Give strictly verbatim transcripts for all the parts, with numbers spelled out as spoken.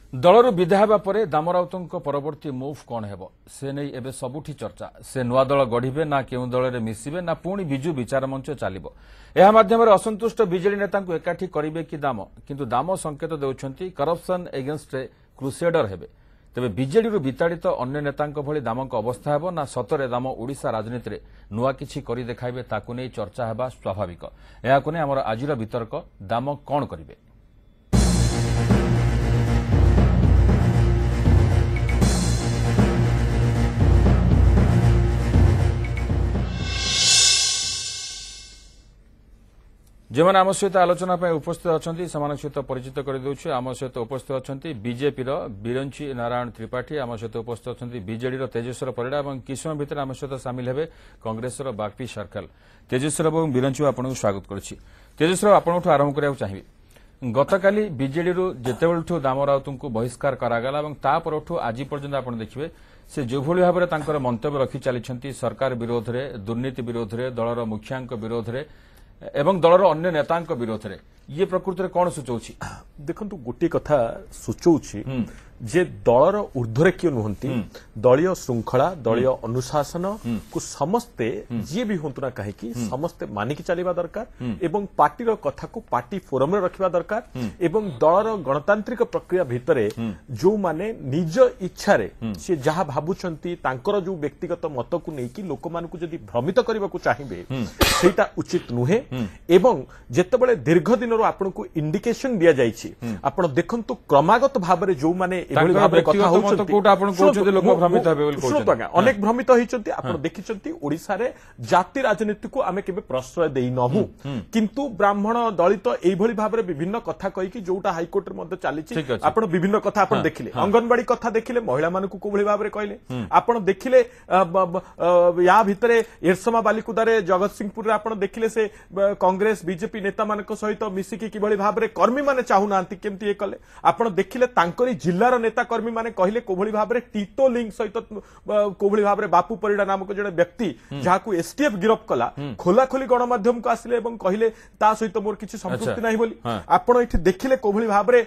दलर विदा हेबा परे दाम राउतଙ୍କ परवर्ती मुव कौन हेबो से नहीं एबे सबुठी चर्चा से नुआ दल गढ़िबे ना केउ दल रे मिसिबे ना पुणी बिजु विचार मंच चलिबो एहा माध्यम रे असंतुष्ट बीजेडी नेता को एकाठी करिवे कि दाम किंतु दाम संकेत देउछंती करप्शन एगेंस्ट क्रुसेडर हेबे तेबे बीजेडी रु विताड़ित अन्य नेतांक भली दामक अवस्था हेबो ना सतरे दाम ओडिसा राजनीति रे नुआ किछि करि देखाइबे ताकु नै चर्चा हेबा स्वाभाविक एहाकु नै हमर आजिर वितर्क दाम कोन करिवे जो मैंने आम सहित आलोचना उपस्थित अच्छा सहित परिचित करदे आम सहित उपस्थित अच्छा बीजेपी बिरंची नारायण त्रिपाठी आम सहित उपस्थित अच्छा बीजेडी तेजेश्वर परिड़ा और किसम भितर आम सहित सामिल हे कांग्रेस बापी सर्कल तेजेश्वर और बिरंची आपको स्वागत करुच्ची तेजेश्वर आपठ आरंभ करने चाहिए गतकाली बीजेडी जितेबू दाम राउत को बहिष्कार करागला और आज पर्यंत आप देखिए से जो भाव में मंतव्य रखी चली सरकार विरोध में दुर्नीति विरोध में दलर मुखिया विरोध में एवं दलर अन्य नेतांक विरोध में ये प्रकृति में कौन सूचौछि देखो गोटे कथा सूचौछि जे दलर ऊर्ध्वरे किए नुहंती दलीय श्रृंखला दलीय अनुशासन को समस्ते जी भी हूँ ना कहीं समस्ते मानिकी चलवा दरकार एवं पार्टीर कथा को पार्टी फोरम रे रखिबा दरकार एवं दलर गणतांत्रिक प्रक्रिया भितरे जो माने निज इच्छा रे से जहा भाबुचंती तांकर जो व्यक्तिगत मत को नेकी लोक मानकु जदि भ्रमित करबा को चाहिबे सेटा उचित नुहे एवं जेतेबेले दीर्घ दिन रो आपनको इंडिकेशन दिया जायछि आपण देखंतु क्रमागत भाबरे जो माने एभली भाबरे कथा होउछंती कोटा आपण कहउछते लोक भ्रमित हेबे बोल कहउछंती अनेक भ्रमित होइछंती आपण देखिछंती ओडिसा रे जाति राजनीति को आमे केबे प्रश्रय देई नहु किंतु ब्राह्मण दलित एभली भाबरे विभिन्न कथा कहि कि जोटा हाई कोर्ट रे मध्ये चालिछि आपण विभिन्न कथा आपण देखिले अंगनवाड़ी कथा देखिले महिला मानकु कोभली भाबरे कहले आपण देखिले या भितरे एरसमा बालिकुदारे जगत सिंहपुर रे आपण देखिले से कांग्रेस बीजेपी नेता मानक सहित मिसिकी किभली भाबरे कर्मी माने चाहु नांती केमती ए कले आपण देखिले तांकरी जिल्लार नेता कर्मी माने कहले कोभली भाबरे टीटो लिंक सहित कोभली भाबरे बापू परिडा नामक जने व्यक्ति जाहाकू एसटीएफ गिरफ कला खोला खोली गणमाध्यम को आसिले एवं कहले ता सहित मोर किछि संपृक्ति नाही बोली आपण एठी देखिले कोभली भाबरे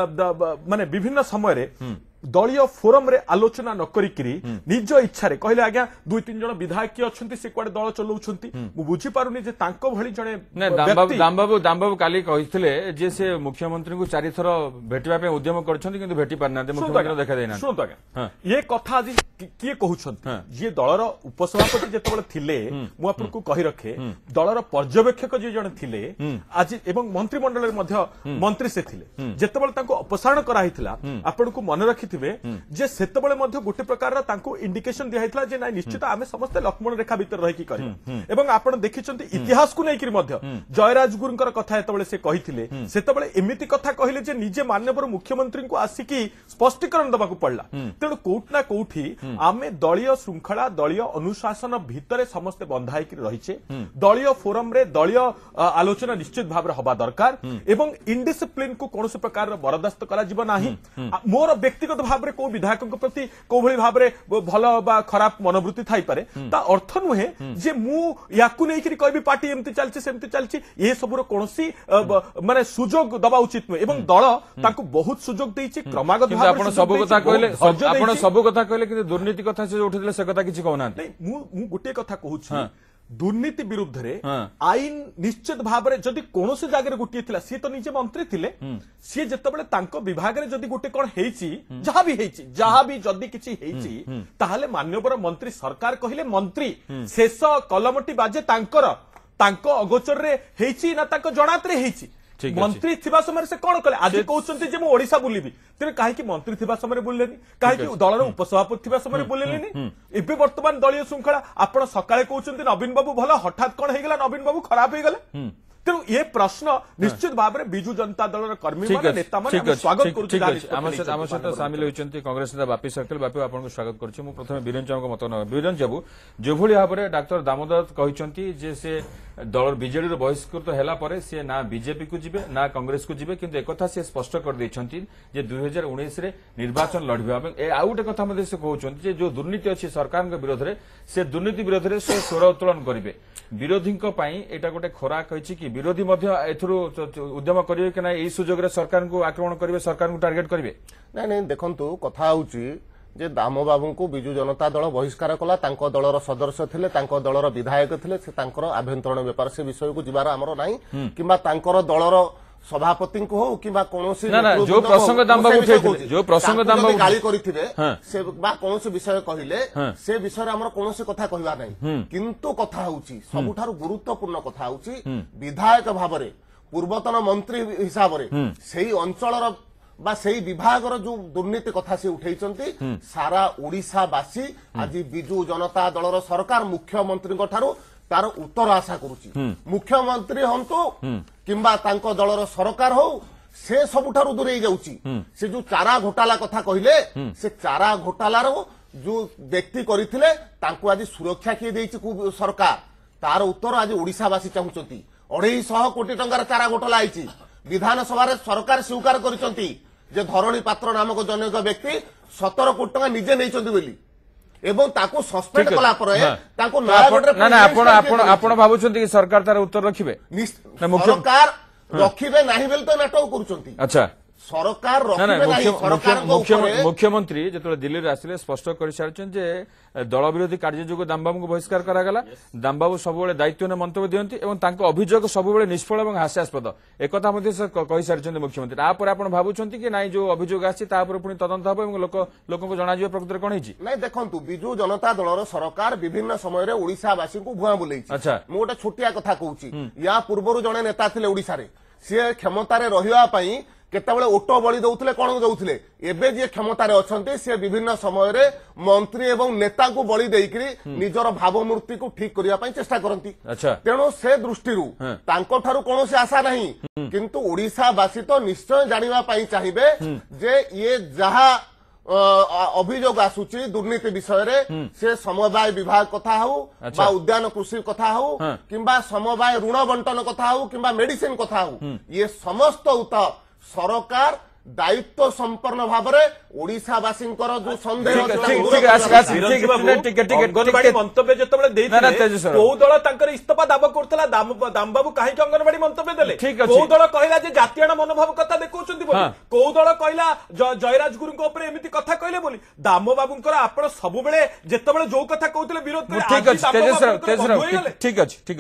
माने विभिन्न समय रे दलीय फोरम रे आलोचना न करिकरी निज इच्छा रे कहले आज्ञा दुई तीन जन विधायक अछंती से कुआडे दल चलाउछंती मु बुझी पारुनी जे तांको भली जने दामबाबू दामबाबू काली कहिथिले जे से मुख्यमंत्री को चारि थर भेटिबा पे उद्यम करछंती किंतु भेटि पारना मुख्यमंत्री देखा देना सुनतो आज्ञा ये कथा आज किए कहउछंती ये दलर उपसभापति जेतेबेले थिले मु आपनको कहि रखे दलर पर्यवेक्षक जे जने थिले आज एवं मंत्रिमंडल रे मध्य मंत्री से थिले जेतेबेले तांको अपसारण करा हितला आपनको मन रखि जे सेतबेले मध्य गोटे प्रकार तांको इंडिकेशन दिया हितला जे ना निश्चित आमे समस्त लक्ष्मण रेखा भीतर रही की करियो एवं आपण देखिचंती इतिहास को नै कि मध्य जयराज गुरुंकर कथा एतबेले से कहिथिले सेतबेले एमिति कथा कहिले जे निजे माननीय मुख्यमंत्री को आसिकी स्पष्टीकरण दबाकू पड़ला तेणु कोउट ना कोउठी आमे दलीय श्रृंखला दलीय अनुशासन भितरे समस्त बंधाई कि रहिछे दलीय फोरम रे दलीय आलोचना निश्चित भाव हबा दरकार एवं इनडिसिप्लिन को कोनोसी प्रकार बरदास्त करा जिवो नाही मोर व्यक्तिगत भाव में को विधायक प्रति को भली भाव में भल बा खराब मनोवृत्ति थाई पारे ता अर्थ नुहे जे मु याकु नै कि कहबी पार्टी एमती चलछि सेमती चलछि ए सबुर कोनोसी माने सुजोग दबा उचित नुहे एवं दल ताकू बहुत सुजोग देछि क्रमागत भाव आपण सब कथा कहले आपण सब कथा कहले कि दुर्नीति कथा से उठिले से कथा किछि कहना नै मु मु गुटे कथा कहूछि दुर्नीति विरुद्ध रे आईन निश्चित भाव में जदि कौन से जगह गोटे थिला सी तो निजे मंत्री थिले सी जेतेबेले तांको विभाग रे जदि गोटे कोन हेइची जहा भी हेइची जहा भी जदि किछि हेइची ताहाले माननीय मंत्री सरकार कहिले मंत्री शेष कलमटी बाजे तांकर तांको अगोचर रे हेइची ना तांको जणात रे हेइची मंत्री थिबा समय से कौन कले आज कहउछंती जे मु ओडिसा बुलिबी तेरे काहे कि मंत्री थिबा समय बुललेनी काहे कि दलर उपसभापति थिबा समय बुललेनी एबे वर्तमान दलीय श्रृंखला आपण सकाळे कहउछंती नवीन बाबू भलो हठात कोन हेगला नवीन बाबू खराब हे गेले तेणु ये प्रश्न निश्चित भाव में बिजु जनता दल कर्मी नेता स्वागत कर सामिल होती कांग्रेस नेता बापी सर्कल बापी आपको स्वागत करुच्ची मु प्रथम बीरंज बाबू मत न बीरंज बाबू जो भाव में डाक्टर दामोदर कहते जे से दल बीजेडी बहिष्कृत है पर सी ना बीजेपी को जीवे ना कांग्रेस को जीवे किंतु एक सी स्पष्ट कर जे दुई हजार उन्नीस निर्वाचन लड़वा आउ गोटे कथा से कहते जो दुर्नीति अच्छी सरकार विरोध में से दुर्नीति विरोध में से स्वर उत्तोलन करेंगे विरोधी एटा गोटे खोराक कि विरोधी उद्यम करेंगे कि ना यही सुजोग सरकार को आक्रमण करेंगे सरकार को टार्गेट करेंगे ना नहीं देखंतु कथा होउची जे दाम बाबू को बिजु जनता दल बहिष्कार कला तांको दलर सदस्य थिले तांको दलर विधायक थिले से तांकर आभ्यंतरण व्यापार से विषय को जिबार हमरो नाही किबा तांकर दलर सभापति को हो कि कौन ना ना जो प्रसंग दाम बाबू उठेइथिले जो प्रसंग दाम बाबू गाली करिथिबे से बा कौन विषय कहिले से विषय हमर कौन कथा कहबा नाही किंतु कथा होउची सबुठारु गुरुत्वपूर्ण कथा होउची विधायक भाबरे पूर्वतन मंत्री हिसाब रे सेही अंचलर बा सेही विभागर जो दुर्नीति कथा से उठेइचंती सारा ओडिसावासी आज बिजु जनता दलर सरकार मुख्यमंत्री ठारू तार उत्तर आशा करुची मुख्यमंत्री हंतु किंबा तांको दलर सरकार हो से सबुठारु दूरे जाउची से जो चारा घोटाला कथा कहिले से चारा घोटालार जो व्यक्ति करिथिले तांको आज सुरक्षा किए देइची सरकार तार उत्तर आज ओडिसावासी चाहुचंती अढ़ाई सौ कोटी टंकार चारा घोटाला आईची विधानसभा सरकार स्वीकार करिसंती जे धरणी पात्र नामक जनक व्यक्ति सतर कोटी टंका निजे नैचंती बोली एवं ताको सस्पेंड कला पर ताको नयागढ़ ना ना आपण आपण आपण भाबुचंती कि सरकार तार उत्तर रखिबे सरकार रखिबे नाही बेल तो नाटक करूचंती अच्छा सरकार रखिबे नाही सरकार मुख्यमंत्री जेतले दिल्ली रे आसिले स्पष्ट करि सारछन जे दल विरोधी कार्य जोग दामबाबू को बहिष्कार करा गला दामबाबू सबुबेले दायित्व ने मंतव्य दियंती एवं तांको अभियोग सबुबेले निष्फल एवं हास्यास्पद एकथा मध्ये से कहि सारछन मुख्यमंत्री आ पर आपण भाबुचंती कि नाही जो अभियोग आछि ता पर पुनी तदंत हबो एवं लोक लोकन को जणा जियो प्रकृति कोन हिची नाही देखंतु बिजु जनता दलर सरकार विभिन्न समय रे ओडिसावासी को भुआ बुलेइछि अच्छा मो गोटे छोटिया कथा कहूची या पूर्वरु जणे नेता थिले ओडिसा रे से क्षमता रे रहिवा पई केतबेले ओटो बळी दउथिले कोन दउथिले एबे जे क्षमता रे अछंती से विभिन्न समय रे मंत्री एवं नेता को बळी देइकरी निजर भावमूर्ति को ठीक करिया पई चेष्टा करंती अच्छा तेनो से दृष्टिरु तांको ठारू कोनोसी आशा नाही किंतु ओडिसा वासी तो निश्चय जानिबा पई चाहिबे जे ये जहा अभियोग आसुची दुर्नीति विषय रे से समवाय विभाग कथा हो बा उद्यान कृषि कथा हो किंबा समवाय ऋण बंटन कथा हो किंबा मेडिसिन कथा हो ये समस्त उत सरकार दायित्व संपन्न भाव में ओडिसावासी जो संदेह अंगनवाड़ी मंतव्य जिते कौ दल तंकर इस्तीफा दाब करता दामबाबू कहीं अंगनवाड़ी मंतव्य देले कौ दल कहला जातीय मनोभाव कथा देखा कौ दल कहला जयराज गुरु एमती कथा कहले बोली दामबाबू आप सब जिते जो कथा कहते विरोध ठीक अच्छे ठीक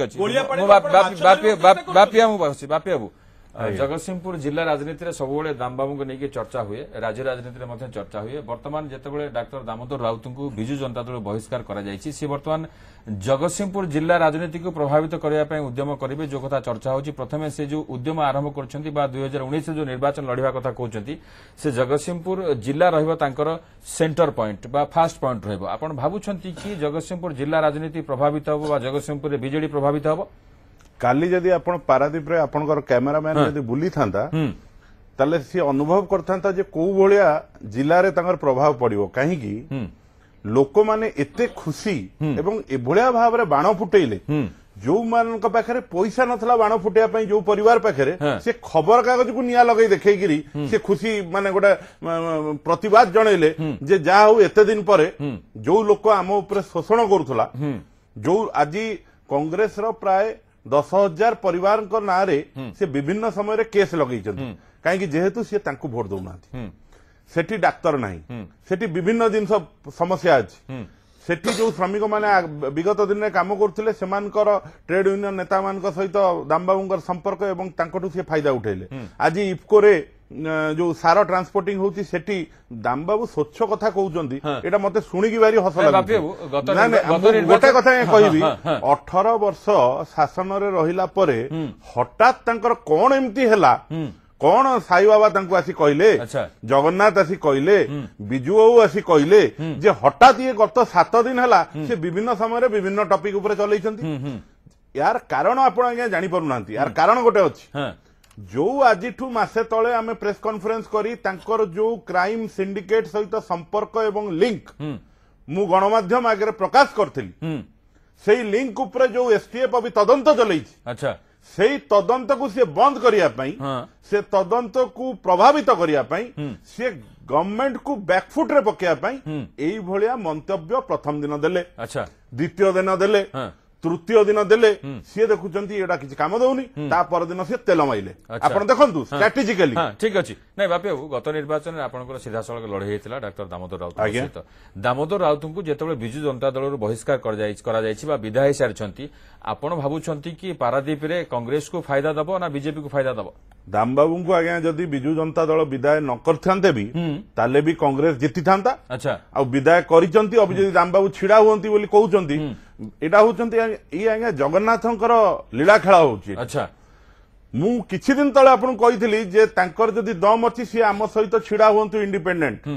अच्छे बापिया बाबू जगतसिंहपुर जिला राजनीति सबुबले दामबाबू को लेकिन चर्चा हुए राज्य राजनीति में चर्चा हुए बर्तमान जितेबाला डाक्टर दामोदर राउत को बिजु जनता दल बहिष्कार कर बर्तमान जगतसिंहपुर जिला राजनीति को प्रभावित करने उद्यम करेंगे जो कथा चर्चा होची प्रथमे से जो उद्यम आरंभ कर दुई हजार उन्नीस जो निर्वाचन लड़वा कथा कहते से जगतसिंहपुर जिला रहा सेंटर पॉइंट बा फास्ट पॉइंट रहा भावुंट कि जगतसिंहपुर जिला राजनीति प्रभावित हम जगतसिंहपुर बीजेडी प्रभावित हम काली जदि आपण पारादीप रे आपणकर कैमरामैन जदि बुली थांता ताले सी अनुभव करथांता जे को भलिया जिल्ला रे तांकर प्रभाव पड़िबो काहे कि लोक माने एते खुशी एवं एभलिया भाव रे बाण फुटेइले जो मान पाखे पैसा नथला बाण फुटिया पई जो परिवार पाखे से खबर कागज को निया लगई देखैगिरी से खुशी माने गोटे प्रतिवाद जणैले जे जा हो एते दिन परे जो लोक आम ऊपर शोषण करूथला जो आज कांग्रेस रो प्राय दस हजार परिवार ना से विभिन्न समय केस लगे कहीं जेहेतु सी भोट दौना सेठी डाक्तर नहीं सेठी विभिन्न जिन समस्या अच्छी सेठी जो श्रमिक माने विगत दिन में काम करते ट्रेड यूनियन नेता मान सहित दामबाबू संपर्क एवं तांकटू से फायदा उठेले आज इफको रे जो सार ट्रांसपोर्टिंग होती सेठी दामबाबू स्वच्छ कथा कहउचंदी एटा मते सुनिकी भारी हस लागे गोटे कथा कहबी अठारह वर्ष शासन रे रहिला परे हठात तांकर कोन एमती हैला कौन साई बाबा तांको आसी कहले जगन्नाथ आसी कहले बिजू बाबू आसी कहले जे हठात ये गत सात दिन हैला से विभिन्न समय विभिन्न टॉपिक ऊपर चलैछंती यार कारण आपण आज्ञा जानि पारु नांती यार कारण गोटे अछि जो आज मासे तले आमे प्रेस कॉन्फ्रेंस करी तांकर जो क्राइम सिंडिकेट सहित संपर्क एवं लिंक मु गणमाध्यम आगे प्रकाश करथिली सेही लिंक ऊपर जो एसटीएफ अभी तदंत चलैछि अच्छा सेही तदंत को से बंद करिया पई से तदंत को प्रभावित करिया पई से गवर्नमेंट को बैकफुट रे पकेया पई एई भलिया मंतव्य प्रथम दिन देले अच्छा द्वितीय दिन देले तृतीय दिन देले सी देखुंट एटा किसी काम दौनी ता पर दिन सी तेल माइले आपण देखंतु स्ट्रेटेजिकली ठीक अछि नै बापे गत निर्वाचन रे आपनकर सीधा सळक लड़ाई हेतिला डॉक्टर दामोदर राउत सहित दामोदर राउत को जेतबे बिजू जनता दल रो बहिष्कार कर जाई करा जाईछि बा विधायक सारछंती आपण भाबुछंती कि पारादीप रे कांग्रेस को फायदा दबो ना बीजेपी को फायदा दबो दाम बाबू को आज्ञा जदि बिजू जनता दल विदाय न करथांते भी ताले भी कांग्रेस जीति थांता अच्छा आ विदाय करिसंती अब जदि दाम बाबू छिडा हुंती बोली कहउचंती एटा होचंती ई आज्ञा जगन्नाथंकर लीला खेला होची अच्छा मु किछि दिन तळे आपन कहितली जे तांकर जदि दम अछि से आम सहित छिडा हुंतु इंडिपेंडेंट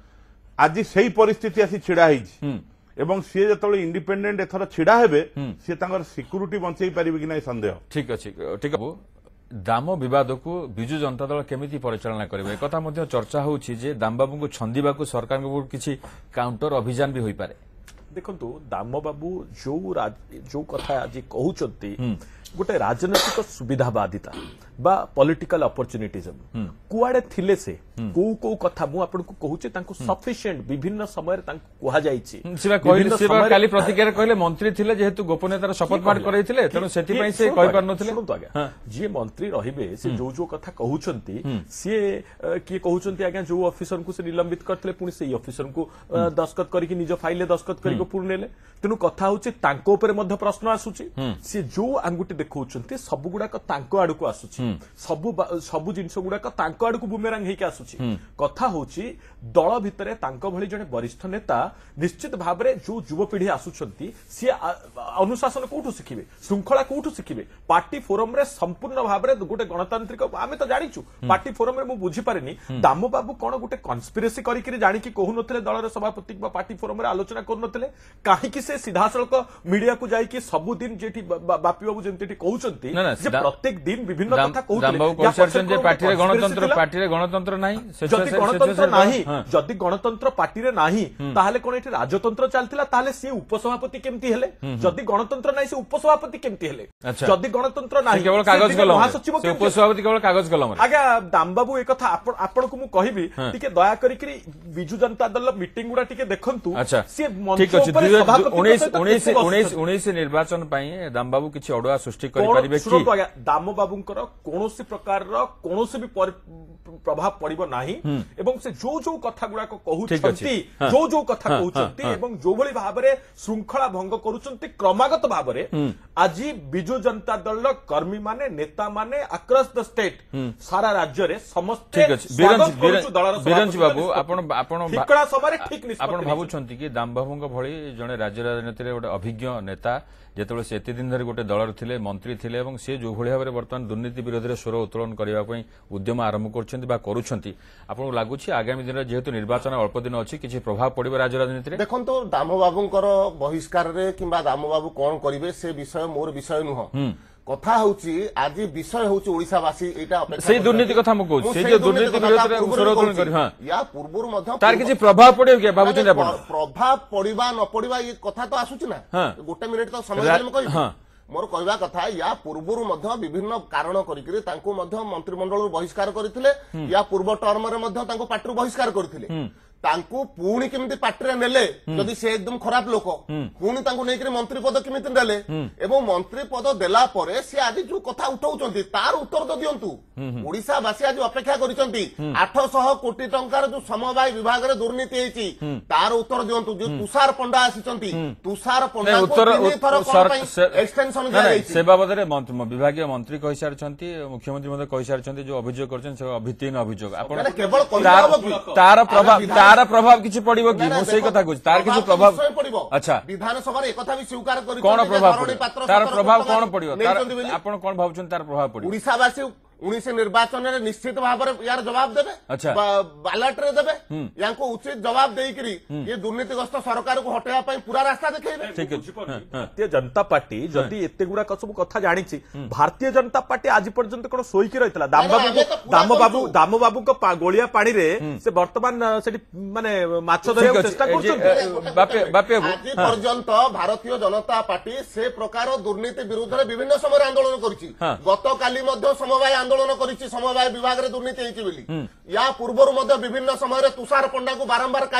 आज सेही परिस्थिति आसी छिडा हिची एवं सी जो इंडिपेंडेंट एथर छिड़ा हेबे सी तांकर सिक्यूरिटी बंचई पारिबे कि नै संदेह ठीक अछि ठीक बाबू दाम विवाद को बिजू जनता दल केमिति परिचालना करिवे कथा मध्ये चर्चा होउछि जे दाम बाबू को छंदीबा को सरकार को किछि काउंटर अभियान भी होई पारे देखंतु दाम बाबू जो जो कथा आज कहउचंती गोटे राजनैतिक सुविधावादिता बा पॉलिटिकल अपॉर्चुनिटीजम कुआडे थिले से को को कथा मु आपन को कहूचे तांको सफिशिएंट विभिन्न समय रे तांको कहा जाईछि सिबा कहले सिबा काली प्रतिक्रिया कहले मंत्री थिले जेहेतु गोपनीयतार शपथ पाठ करैथिले तनो सेति पई से कहि पार नथिले सुनतो आगे जे मंत्री रहिबे से जो जो कथा कहउचंती से की कहउचंती आगे जो ऑफिसर को से निलंबित करथिले पुनी से ऑफिसर को दस्खत करी कि निज फाइल दस्खत करी को पूर्णेले तेनु कथा होची तांको ऊपर मध्य प्रश्न आसुची से जो अंगुटी देखउचंती सब गुडाक तांको आडू को आसुची सब सब जिंस गुडाक तांको आडू को बुमेरांग हेके आसुची कथा होची दल भितरे तांको भली जने वरिष्ठ नेता निश्चित भाबरे जो युवपीढ़ी आसुचंती से अनुशासन कोठु सिखिबे श्रृंखला कोठु सिखिबे पार्टी फोरम रे संपूर्ण भाबरे गोटे गणतांत्रिक आमे तो जानिचु पार्टी फोरम रे मु बुझी पारेनी दाम बाबू कोन गोटे कन्स्पिरेसी करी कि जानि कि कहु नथिले दल रे सभापति बा पार्टी फोरम रे आलोचना कर नथिले काहे कि से सीधा सळक मीडिया को जाई कि सब दिन जेठी बापी बाबू जेंती कहउचंती जे प्रत्येक दिन विभिन्न कथा कहउतले दाम बाबू कहउछन जे पार्टी रे गणतंत्र पार्टी रे गणतंत्र नाही जदि गणतंत्र नाही जदि गणतंत्र पार्टी रे नाही ताहाले कोन एठी राजतंत्र चलतिला ताहाले से उपसभापति केमती हेले जदि गणतंत्र नाही से उपसभापति केमती हेले जदि गणतंत्र नाही केवल कागज कलम महासचिव से उपसभापति केवल कागज कलम आगे दाम बाबू ए कथा आपण आपण को मु कहिबी टिके दया करी कि बिजू जनता दल मीटिंग गुडा टिके देखंतु से ठीक अछि उन्नीस उन्नीस उन्नीस उन्नीस निर्वाचन पई दाम बाबू किछि अडुआ सृष्टि करि परिबे कि दाम बाबूंकर कोनोसी प्रकार रो कोनोसी भी प्रभाव पड़िबो नाही एवं से जो जो कथा गुडा को कहउछंती जो जो कथा कहउछंती एवं जो भली भाबरे श्रृंखला भंग करूछंती क्रमागत भाबरे आज बिजू जनता दल कर्मी माने नेता माने अक्रॉस द स्टेट सारा राज्य रे समस्त ठीक अछि बिरंज बाबू आपण आपण ठिकड़ा समय ठीक निष्पत्ति आपण भाबुछंती कि दाम बाबूंक भली जने राज्य राजनीति रे गोटे अभिज्ञ नेता जेतबे से एते दिन धरि गोटे दलर थिले मंत्री थिले एवं से जो भली भाबरे वर्तमान दुर्नीति विरोध रे स्वर उत्तोलन करिवा पई उद्यम आरंभ करछंती बा करूछंती आपन लागुछि आगामी दिन जेहेतु निर्वाचन अल्प दिन अछि किछि प्रभाव पड़िबो राज्य राजनीति रे देखंतो दाम बाबूंकर बहिष्कार रे किबा दाम बाबू कोन करिवे से विषय मोर विषय नुह कथा होची आज विषय होची ओडिसावासी एटा अपेक्षा से दुर्नीति कथा म कहू से जे दुर्नीति विरोध रे स्वर उत्तोलन करि हां या पूर्वरु मध्य तार किछि प्रभाव पड़ियो के बाबूचंद आपण प्रभाव पड़िबा न पड़िबा ये कथा तो आसुछि ना गोटे मिनिट तो समय देले म कहि मोर कहवा कथा या पूर्वरु मध्य विभिन्न कारण करिकरी तांको मध्य मंत्रिमंडल बहिष्कार करथिले या पूर्व टर्म रे मध्य तांको पार्टी बहिष्कार करथिले तांको पुणी केमिति पार्टी नेले जदि से एकदम खराब लोक पुणी तांको नै करी मंत्री पद केमिति नेले एवं मंत्री पद देला परे से आज जो कथा उठाउचंती तार उत्तर द दियंतु ओडिसा वासी आज अपेक्षा करिसंती आठ सौ कोटी टंकार जो समवाय विभाग रे दुर्नीति हेची तार उत्तर दियंतु जो तुषार पंडा आसीचंती तुषार पंडा उत्तर एक्सटेंशन जाई से बाबद रे विभागीय मंत्री कहि सारचंती मुख्यमंत्री मते कहि सारचंती जो अभियोग करछन से अभितीन अभियोग आपण केवल कहबो तार प्रभाव तार प्रभाव किछि पड़िबो कि मो सेही कथा कहू तार किछि प्रभाव अच्छा विधानसभा रे एकथा भी स्वीकार करि कोन प्रभाव तार प्रभाव कोन पड़िबो तार आपण कोन भाबुछन तार प्रभाव पड़िबो ओडिसावासी उन्नीस निर्वाचन रे निश्चित भाव यार जवाब देबे अच्छा बालट रे देबे यांको उचित जवाब देई करी ये दुर्नीतिग्रस्त सरकार को हटेया पई पूरा रास्ता देखेबे ठीक अछि भारतीय जनता पार्टी जदी एते गुडा सब कथा जानिछि भारतीय जनता पार्टी आज पर्यंत कोन सोई की रहितला दाम बाबू दाम बाबू दाम बाबू को गोलिया पानी रे से वर्तमान सेठी माने माछ धरिया चेष्टा करछन बापे बापे आज पर्यंत भारतीय जनता पार्टी से प्रकार दुर्नीति विरुद्ध रे विभिन्न समय आंदोलन करछि गत काली मध्ये समवाय आंदोलन करिछि समवाय विभाग रे दुर्नीति हेछि बोली या पूर्वरु मध्ये विभिन्न समय रे तुषार पंडा को बारंबार काई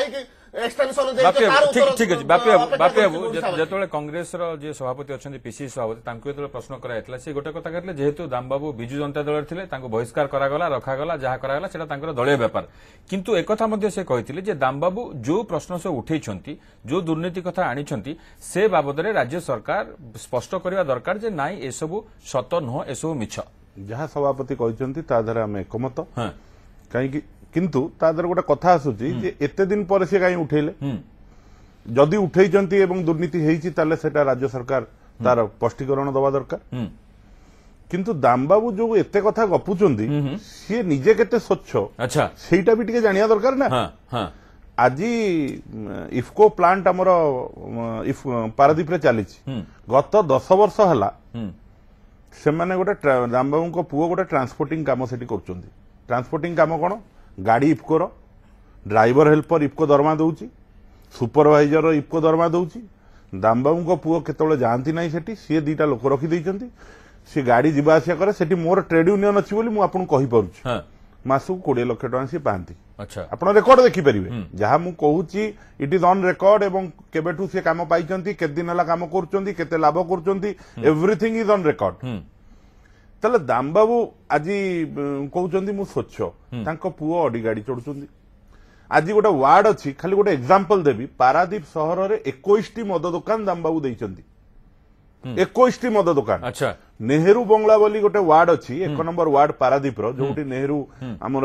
एक्सटेंशन ठीक अच्छे बापी बाबू बापी बाबू जो कांग्रेस जी सभापति अच्छा पीसीसी सभापति जो प्रश्न कराइला सी गोटे कथा कहते जेहेतु दामबाबू विजु जनता दल थे बहिष्कार करागला रखागला जहाँ करागला सेटा दलीय व्यापार किंतु एक से कहते दामबाबू जो प्रश्न से उठे जो दुर्नीति कथा आनी से बाबद राज्य सरकार स्पष्ट करने दरकार जे नाई एसबू सत नुह एसबू मिछ जहाँ सभापति कहते ताधार आम एकमत कहीं किंतु तादर गोटे कथा आसूची जे एते दिन पर से कहीं उठेले जदि उठेइचंती एवं दुर्नीति हेइची ताले सेटा राज्य सरकार तार स्पष्टीकरण दवा दरकार किंतु दामबाबू जो एते कथा गपुचंती सी निजे केते स्वच्छ अच्छा सेटा भी टिके जानिया दरकार ना हां हां आज इफको प्लांट हमर इफ पारादीप रे चलीची गत दस वर्ष हला से माने गोटे दामबाबू को पुओ गोटे ट्रांसपोर्टिंग काम सेठी करचंती ट्रांसपोर्टिंग काम कोन गाड़ी इफकोर ड्राइवर हेल्पर इफको दरमा दौची सुपरवाइजर इफको दरमा दौची दामबाबू को पुओ केतବେଳେ जाती ना सेठी सी दीटा लोक रखी देइचंती सी गाड़ी जीवा आसिया करे सेठी मोर ट्रेड यूनियन अछि बोली मु आपन कहि परुछि हां मासु बीस लाख टका सी पांती अच्छा आपन रिकॉर्ड देखि परिबे जहा मु कहूची इट इज ऑन रिकॉर्ड एवं केबेठू से काम पाइचंती केते दिन हला काम करचंती केते लाभ करचंती एवरीथिंग इज ऑन रिकॉर्ड ताले दामबाबू आज कहते मु स्वच्छ तांको पुओ अडी गाड़ी चढ़ुचंदी आज गोटे वार्ड अच्छी खाली गोटे एग्जांपल देबी पारादीप सहर रे इक्कीस टी मद दुकान दामबाबू देइचंदी इक्कीस टी मद दुकान अच्छा नेहरू बंगला बोली गोटे वार्ड अच्छी एक नंबर वार्ड पारादीप रो जोटी नेहरू हमर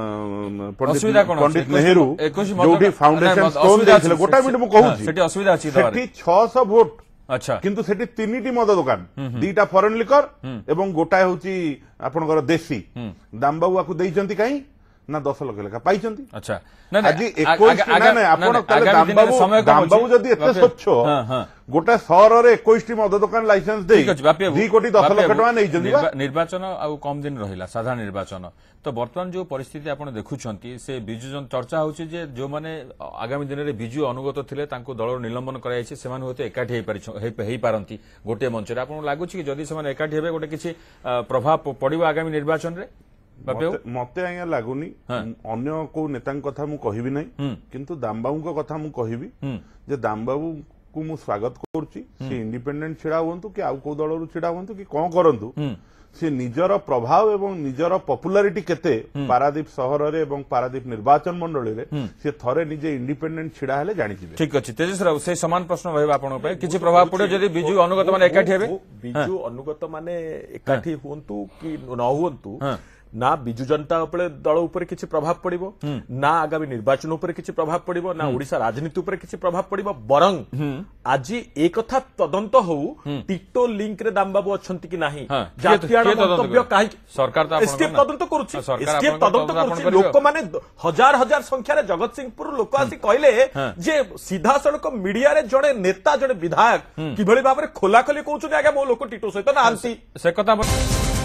पंडित नेहरू जोटी फाउंडेशन स्टोन देथिले गोटा मिनिट मु कहूची सेठी असुविधा अछि सेठी छह सौ वोट अच्छा किंतु सेठी तीन मद दुकान दीटा फॉरेन लिकर एवं गोटाए होची आपनकर देसी दामबाबू आकु देइचंती काई ना दस लाख लेखा पाइचंती अच्छा ना आज इक्कीस ना ना आपण तले दामबाबू दामबाबू जदी एते स्वच्छ गोटा शहर रे इक्कीस टी मद दुकान लाइसेंस दे दो कोटी दस लाख टका नैचंती निर्वाचन आ कम दिन रहिला साधारण निर्वाचन तो वर्तमान जो परिस्थिति आपण देखुछंती से बिजु जन चर्चा होची जे जो माने आगामी दिन रे बिजु अनुगत थिले तांको दलर निलंबन कराइछि सेमान होते एकाठी हेइ पारि हेइ पारंती गोटे मंच रे आपण लागुछि कि जदी सेमान एकाठी हेबे गोटे किछि प्रभाव पड़िबो आगामी निर्वाचन रे मते आज्ञा लगुनि अन्य को नेता कथा मु कहबी नै किंतु दामबाबू को कथा मु कहबी जे दामबाबू को मु स्वागत करूची से इंडिपेंडेंट छिड़ा हुंतु कि आउ को दलरु छिड़ा हुंतु कि कोन करंतु से निजर प्रभाव एवं निजर पॉपुलैरिटी केते पारादीप सहर रे एवं पारादीप निर्वाचन मंडली रे से थरे निजे इंडिपेंडेंट छिड़ा हेले जानि जिवे ठीक अछि तेजस राव से समान प्रश्न रहबा आपण पे किछि प्रभाव पड़े जदी बिजु अनुगत माने एकाठी हेबे बिजु अनुगत माने एकाठी हुंतु कि न हुंतु ना बिजु जनता दल उपर किछि प्रभाव पड़िबो ना आगामी निर्वाचन उपर किछि प्रभाव पड़िबो ना ओडिसा राजनीति उपर किछि प्रभाव पड़िबो बरं आज ए कथा तदंत हो टिटो लिंक रे दामबाबू अछंती कि नाही जातियाण मंतव्य काहे सरकार त आपण तदंत करूछि एसके तदंत करूछि लोक माने हजार हजार संख्या रे जगत सिंहपुर लोक आसी कहले जे सीधा सड़क मीडिया रे जड़े नेता जड़े विधायक किभଳି भाबरे खोला खोली कहउछु आगे मो लोक टिटो सहित ना आंती से कथा